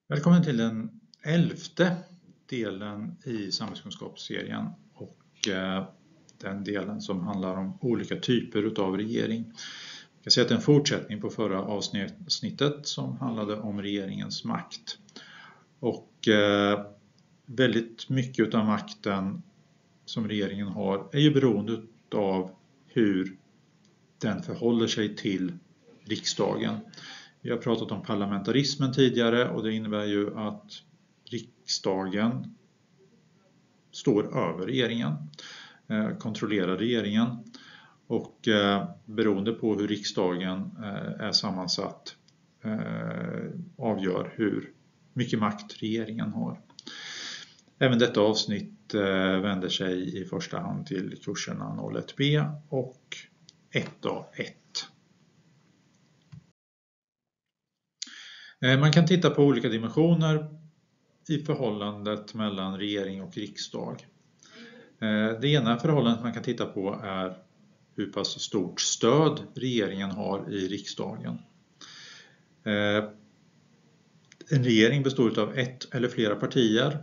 Välkommen till den 11:e delen i samhällskunskapsserien och den delen som handlar om olika typer av regering. Jag kan säga att det är en fortsättning på förra avsnittet som handlade om regeringens makt. Och väldigt mycket av makten som regeringen har är ju beroende av hur den förhåller sig till riksdagen. Vi har pratat om parlamentarismen tidigare och det innebär ju att riksdagen står över regeringen, kontrollerar regeringen och beroende på hur riksdagen är sammansatt avgör hur mycket makt regeringen har. Även detta avsnitt vänder sig i första hand till kurserna 01B och 1A1. Man kan titta på olika dimensioner i förhållandet mellan regering och riksdag. Det ena förhållandet man kan titta på är hur pass stort stöd regeringen har i riksdagen. En regering består av ett eller flera partier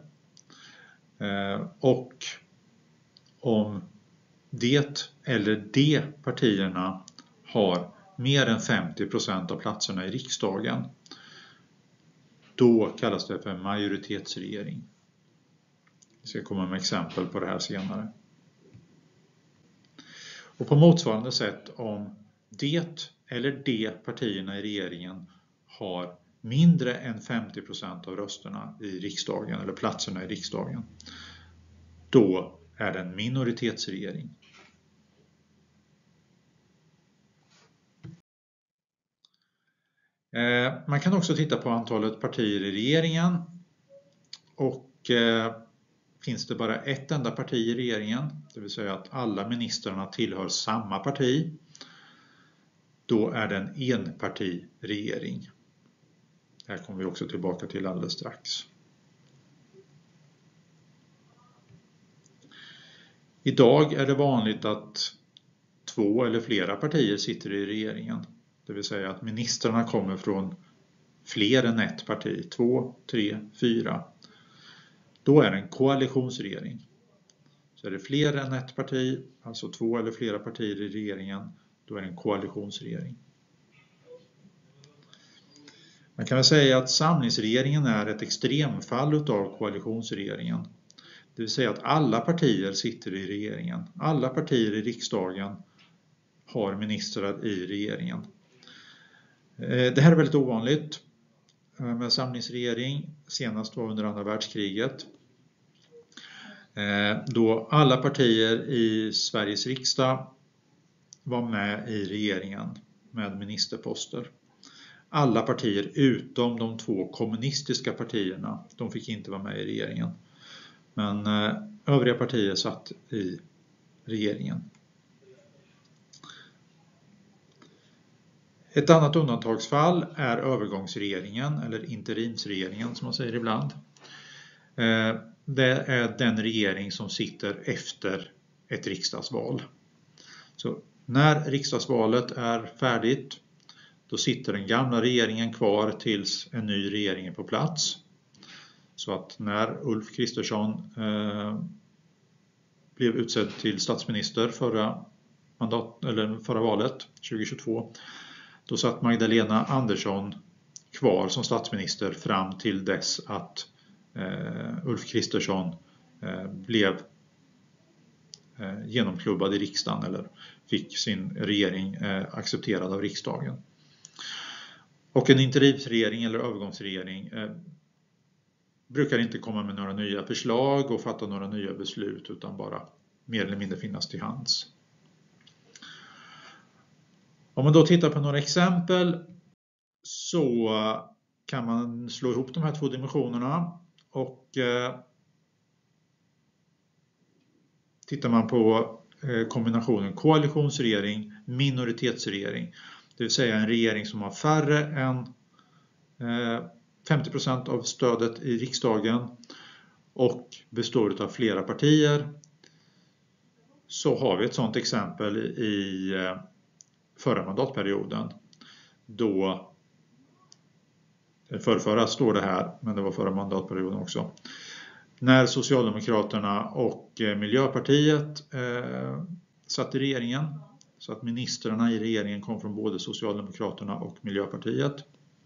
och om det eller de partierna har mer än 50% av platserna i riksdagen, då kallas det för majoritetsregering. Vi ska komma med exempel på det här senare. Och på motsvarande sätt om det eller de partierna i regeringen har mindre än 50% av rösterna i riksdagen eller platserna i riksdagen, då är det en minoritetsregering. Man kan också titta på antalet partier i regeringen och finns det bara ett enda parti i regeringen, det vill säga att alla ministrarna tillhör samma parti, då är det en enpartiregering. Det här kommer vi också tillbaka till alldeles strax. Idag är det vanligt att 2 eller flera partier sitter i regeringen. Det vill säga att ministrarna kommer från fler än ett parti, 2, 3, 4. Då är det en koalitionsregering. Så är det fler än ett parti, alltså 2 eller flera partier i regeringen, då är det en koalitionsregering. Man kan väl säga att samlingsregeringen är ett extremfall av koalitionsregeringen. Det vill säga att alla partier sitter i regeringen. Alla partier i riksdagen har ministrar i regeringen. Det här är väldigt ovanligt med samlingsregering. Senast var under andra världskriget. Då alla partier i Sveriges riksdag var med i regeringen med ministerposter. Alla partier utom de 2 kommunistiska partierna, de fick inte vara med i regeringen. Men övriga partier satt i regeringen. Ett annat undantagsfall är övergångsregeringen eller interimsregeringen som man säger ibland. Det är den regering som sitter efter ett riksdagsval. Så när riksdagsvalet är färdigt, då sitter den gamla regeringen kvar tills en ny regering är på plats. Så att när Ulf Kristersson blev utsedd till statsminister förra valet 2022, då satt Magdalena Andersson kvar som statsminister fram till dess att Ulf Kristersson blev genomklubbad i riksdagen eller fick sin regering accepterad av riksdagen. Och en interimsregering eller övergångsregering brukar inte komma med några nya förslag och fatta några nya beslut utan bara mer eller mindre finnas till hands. Om man då tittar på några exempel så kan man slå ihop de här 2 dimensionerna och tittar man på kombinationen koalitionsregering, minoritetsregering, det vill säga en regering som har färre än 50% av stödet i riksdagen och består av flera partier, så har vi ett sådant exempel i förra mandatperioden då förrförra står det här, men det var förra mandatperioden också. När Socialdemokraterna och Miljöpartiet satt i regeringen, så att ministrarna i regeringen kom från både Socialdemokraterna och Miljöpartiet.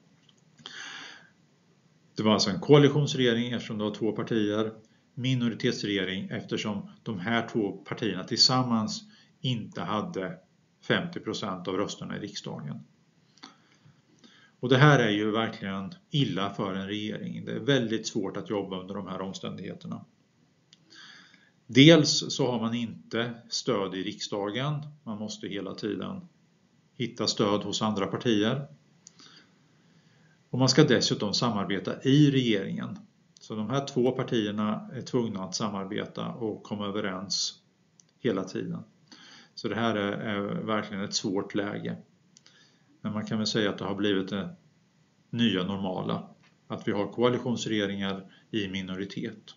Det var alltså en koalitionsregering eftersom det var två partier, minoritetsregering eftersom de här två partierna tillsammans inte hade 50% av rösterna i riksdagen. Och det här är ju verkligen illa för en regering. Det är väldigt svårt att jobba under de här omständigheterna. Dels så har man inte stöd i riksdagen. Man måste hela tiden hitta stöd hos andra partier. Och man ska dessutom samarbeta i regeringen. Så de här två partierna är tvungna att samarbeta och komma överens hela tiden. Så det här är verkligen ett svårt läge. Men man kan väl säga att det har blivit det nya normala. Att vi har koalitionsregeringar i minoritet.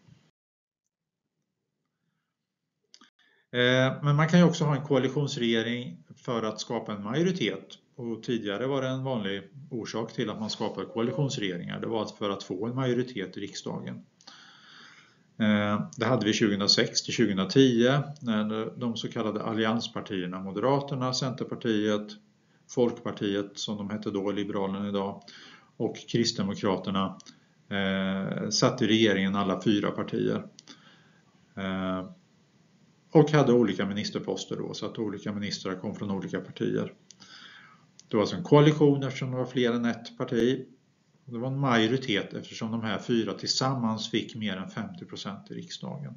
Men man kan ju också ha en koalitionsregering för att skapa en majoritet. Och tidigare var det en vanlig orsak till att man skapar koalitionsregeringar. Det var för att få en majoritet i riksdagen. Det hade vi 2006 till 2010 när de så kallade allianspartierna, Moderaterna, Centerpartiet, Folkpartiet som de hette då, Liberalerna idag, och Kristdemokraterna satt i regeringen, alla 4 partier. Och hade olika ministerposter då, så att olika ministrar kom från olika partier. Det var alltså en koalition eftersom det var fler än ett parti. Det var en majoritet eftersom de här 4 tillsammans fick mer än 50% i riksdagen.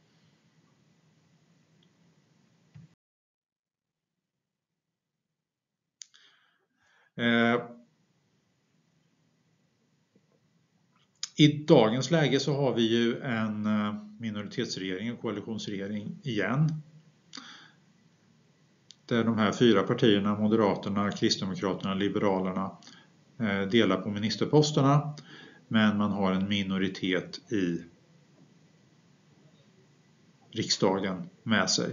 I dagens läge så har vi ju en minoritetsregering, en koalitionsregering igen. Där de här 4 partierna, Moderaterna, Kristdemokraterna, Liberalerna, delar på ministerposterna. Men man har en minoritet i riksdagen med sig.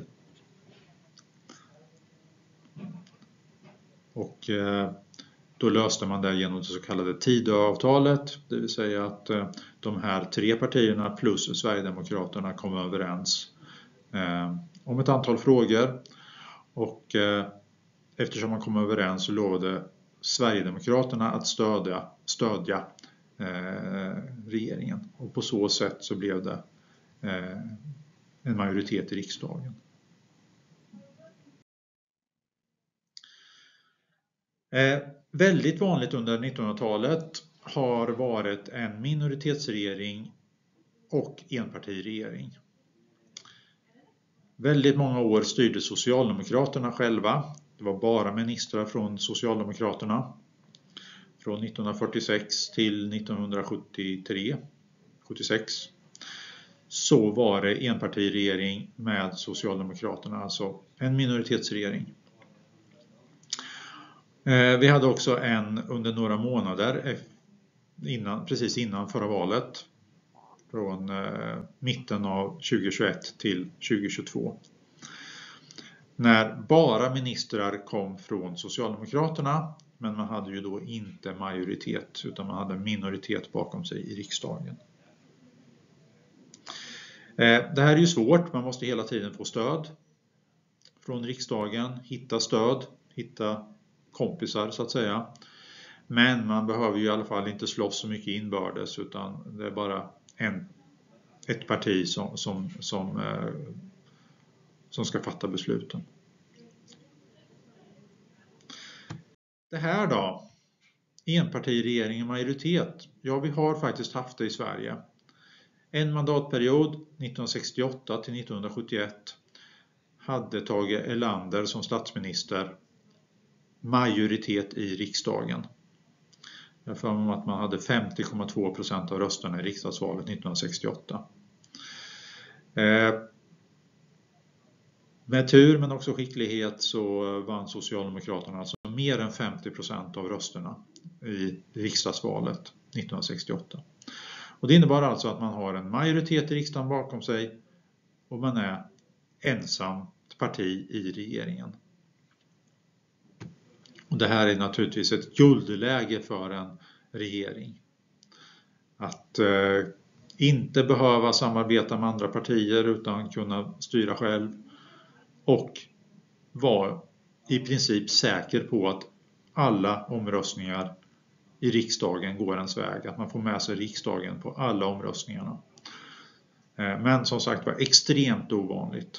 Och då löste man det genom det så kallade Tidöavtalet. Det vill säga att de här 3 partierna plus Sverigedemokraterna kom överens om ett antal frågor. Och eftersom man kom överens så lovade Sverigedemokraterna att stödja regeringen. Och på så sätt så blev det en majoritet i riksdagen. Väldigt vanligt under 1900-talet har varit en minoritetsregering och enpartiregering. Väldigt många år styrde Socialdemokraterna själva. Det var bara ministrar från Socialdemokraterna. Från 1946 till 1973-76 så var det enpartiregering med Socialdemokraterna, alltså en minoritetsregering. Vi hade också en under några månader precis innan förra valet. Från mitten av 2021 till 2022. När bara ministrar kom från Socialdemokraterna. Men man hade ju då inte majoritet utan man hade minoritet bakom sig i riksdagen. Det här är ju svårt, man måste hela tiden få stöd från riksdagen, hitta stöd, hitta kompisar så att säga. Men man behöver ju i alla fall inte slåss så mycket inbördes utan det är bara ett parti som ska fatta besluten. Det här då, enpartiregering och majoritet. Ja, vi har faktiskt haft det i Sverige. En mandatperiod 1968 till 1971 hade Tage Erlander som statsminister majoritet i riksdagen. Jag får med att man hade 50,2% av rösterna i riksdagsvalet 1968. Med tur men också skicklighet så vann Socialdemokraterna alltså mer än 50% av rösterna i riksdagsvalet 1968. Och det innebär alltså att man har en majoritet i riksdagen bakom sig och man är ensamt parti i regeringen. Och det här är naturligtvis ett guldläge för regering. Att inte behöva samarbeta med andra partier utan kunna styra själv och vara i princip säker på att alla omröstningar i riksdagen går ens väg. Att man får med sig riksdagen på alla omröstningarna. Men som sagt var extremt ovanligt.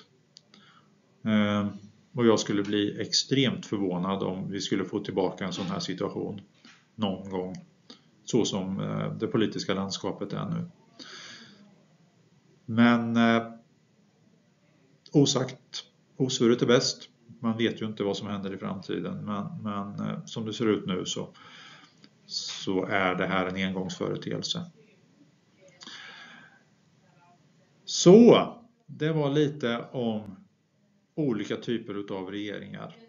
Och jag skulle bli extremt förvånad om vi skulle få tillbaka en sån här situation någon gång. Så som det politiska landskapet är nu. Men osvuret är bäst. Man vet ju inte vad som händer i framtiden. Men som det ser ut nu så är det här en engångsföreteelse. Så det var lite om olika typer av regeringar.